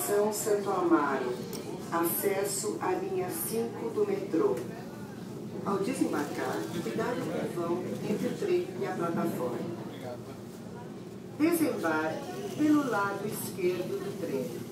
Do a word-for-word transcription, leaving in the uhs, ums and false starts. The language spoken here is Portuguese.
Estação Santo Amaro. Acesso à linha cinco do metrô. Ao desembarcar, cuidado com o vão entre o trem e a plataforma. Desembarque pelo lado esquerdo do trem.